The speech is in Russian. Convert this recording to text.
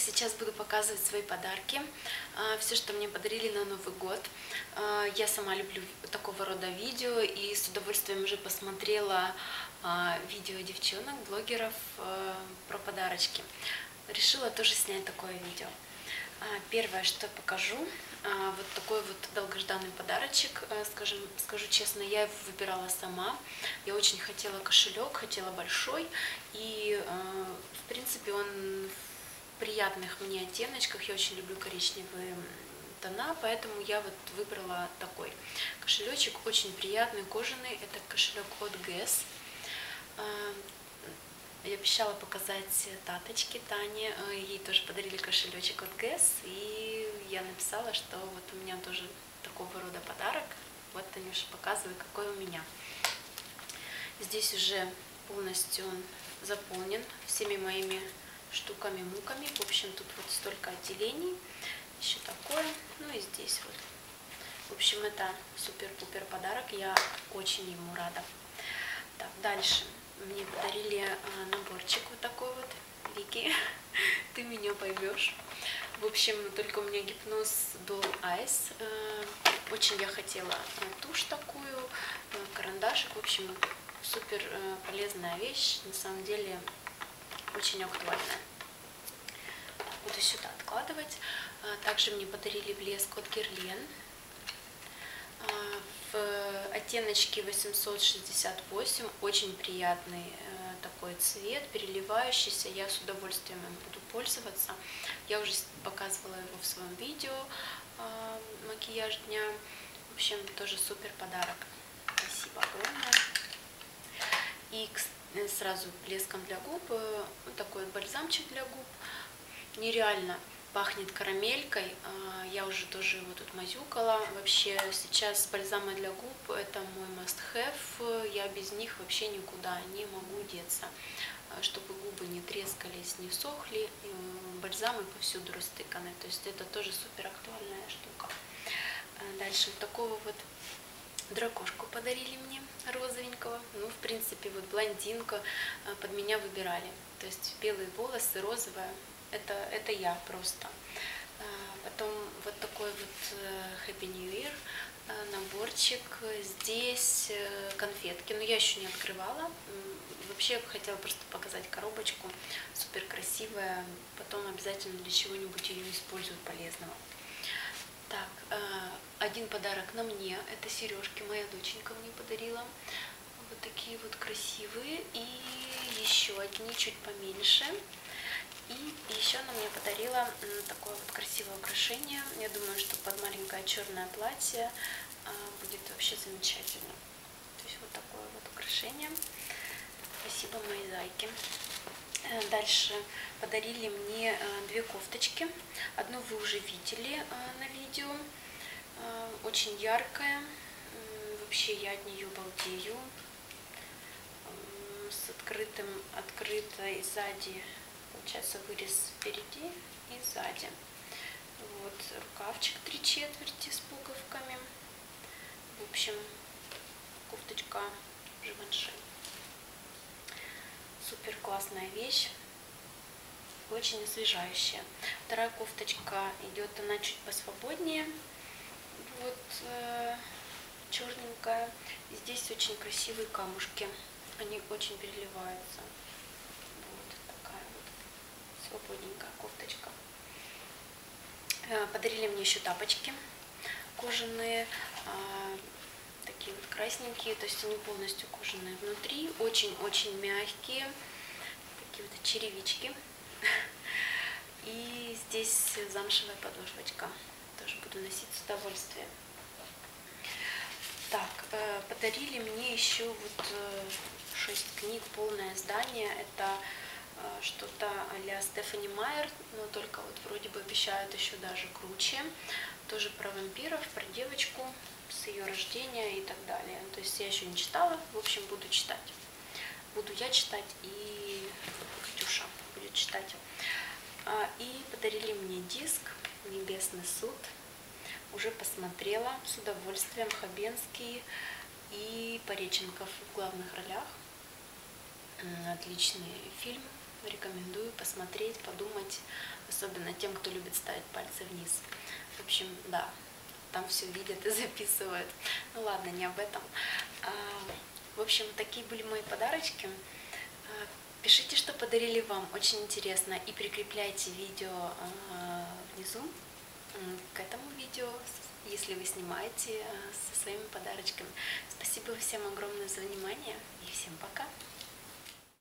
сейчас буду показывать свои подарки, все, что мне подарили на Новый год. Я сама люблю такого рода видео и с удовольствием уже посмотрела видео девчонок, блогеров про подарочки. Решила тоже снять такое видео. Первое, что покажу, вот такой вот долгожданный подарочек. Скажу честно, я его выбирала сама. Я очень хотела кошелек, хотела большой, и в принципе он в приятных мне оттеночках. Я очень люблю коричневые тона, поэтому я вот выбрала такой кошелечек, очень приятный, кожаный. Это кошелек от Guess. Я обещала показать Таточке, Тане, ей тоже подарили кошелечек от Guess, и я написала, что вот у меня тоже такого рода подарок. Вот, Танюша, показываю, какой у меня. Здесь уже полностью он заполнен всеми моими штуками-муками. В общем, тут вот столько отделений. Еще такое. Ну и здесь вот. В общем, это супер-пупер подарок. Я очень ему рада. Так, дальше. Мне подарили наборчик вот такой вот. Вики, ты меня поймешь. В общем, только у меня гипноз Doll Eyes. Очень я хотела тушь такую, карандашик. В общем, супер полезная вещь. На самом деле, очень актуальная. Буду сюда откладывать. Также мне подарили блеск от Guerlain. В оттеночке 868, очень приятный такой цвет, переливающийся. Я с удовольствием им буду пользоваться. Я уже показывала его в своем видео макияж дня. В общем, тоже супер подарок. Спасибо огромное. И сразу блеском для губ, вот такой вот бальзамчик для губ. Нереально пахнет карамелькой. Я уже тоже его тут мазюкала. Вообще сейчас бальзамы для губ это мой must have. Я без них вообще никуда не могу деться. Чтобы губы не трескались, не сохли. Бальзамы повсюду растыканы. То есть это тоже супер актуальная штука. Дальше вот такого вот дракошку подарили мне, розовенького. Ну, в принципе, вот блондинка под меня выбирали. То есть белые волосы, розовая. Это я просто. Потом вот такой вот Happy New Year наборчик. Здесь конфетки, но я еще не открывала. Вообще я хотела просто показать коробочку. Супер красивая. Потом обязательно для чего-нибудь ее использую полезного. Так, один подарок на мне. Это сережки. Моя доченька мне подарила. Вот такие вот красивые. И еще одни чуть поменьше. И еще она мне подарила такое вот красивое украшение. Я думаю, что под маленькое черное платье будет вообще замечательно. То есть вот такое вот украшение. Спасибо, мои зайки. Дальше подарили мне две кофточки. Одну вы уже видели на видео. Очень яркая. Вообще я от нее балдею. С открытой сзади. Получается вырез впереди и сзади. Вот рукавчик 3/4 с пуговками. В общем, кофточка Живанши. Супер классная вещь. Очень освежающая. Вторая кофточка идет, она чуть посвободнее. Вот черненькая. И здесь очень красивые камушки. Они очень переливаются. Свободненькая кофточка. Подарили мне еще тапочки кожаные, такие вот красненькие, то есть они полностью кожаные внутри, очень-очень мягкие, такие вот черевички. И здесь замшевая подошвочка, тоже буду носить с удовольствием. Так, подарили мне еще вот 6 книг, полное издание. Это что-то а-ля Стефани Майер, но только вот вроде бы обещают еще даже круче. Тоже про вампиров, про девочку с ее рождения и так далее. То есть я еще не читала, в общем, буду читать. Буду я читать, и Катюша будет читать. И подарили мне диск «Небесный суд». Уже посмотрела с удовольствием. Хабенский и Пореченков в главных ролях. Отличный фильм. рекомендую посмотреть, подумать, особенно тем, кто любит ставить пальцы вниз. В общем, да, там все видят и записывают. Ну ладно, не об этом. В общем, такие были мои подарочки. Пишите, что подарили вам, очень интересно, и прикрепляйте видео внизу к этому видео, если вы снимаете со своими подарочками. Спасибо всем огромное за внимание и всем пока!